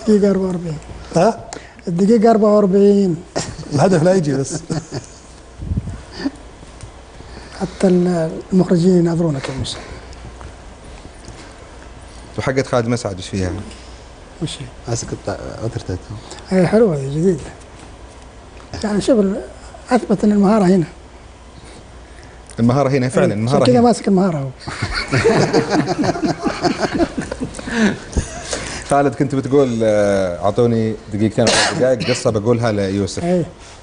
الدقيقة 44. ها؟ الدقيقة 44. الهدف لا يجي بس. حتى المخرجين يناظرونك يا موسى. وحقت خالد مسعد ايش فيها؟ وش هي؟ اسكت عثرتها. هي حلوة، هي جديدة. يعني شوف اثبت ان المهارة هنا. المهارة هنا فعلا، المهارة كذا هنا. ماسك المهارة هو. خالد كنت بتقول اعطوني دقيقتين أو 3 دقائق قصة بقولها ليوسف. اي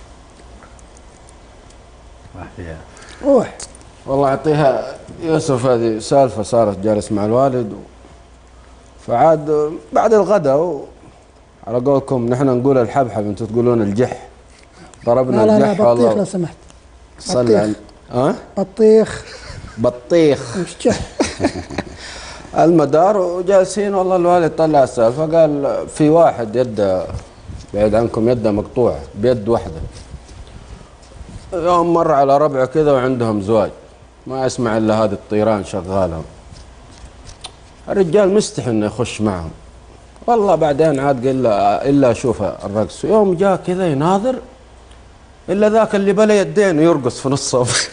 روح. والله يعطيها يوسف، هذه سالفة صارت جالس مع الوالد فعاد بعد الغداء على قولكم نحن نقول الحبحب انتم تقولون الجح. ضربنا لا لا لا، الجح بطيخ والله. لو سمحت. صلي على بطيخ. بطيخ مش جح. المدار وجالسين، والله الوالد طلع السالفة قال في واحد يده بعيد عنكم يده مقطوعة بيد واحدة. يوم مر على ربعه كذا وعندهم زواج ما يسمع الا هذه الطيران شغالهم. الرجال مستحي انه يخش معهم. والله بعدين عاد قال الا اشوف الرقص. يوم جاء كذا يناظر الا ذاك اللي بلا يدين يرقص في نص الصف.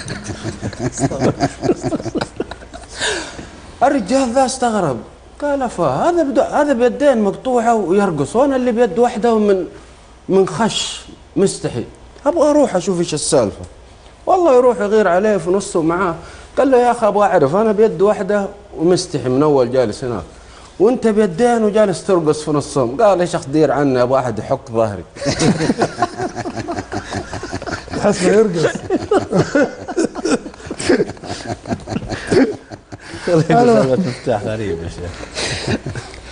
الرجال ذا استغرب قال هذا بيدين مقطوعه ويرقص، وانا اللي بيد واحده من خش مستحي. ابغى اروح اشوف ايش السالفه. والله يروح يغير عليه في نصه معاه. قال له يا اخي ابغى اعرف، انا بيد واحده ومستحي من اول جالس هناك، وانت بيدين وجالس ترقص في نصهم. قال ايش اخدير عني، ابغى احد يحك ظهري. حسنا يرقص. والله مفتاح غريب يا شيخ.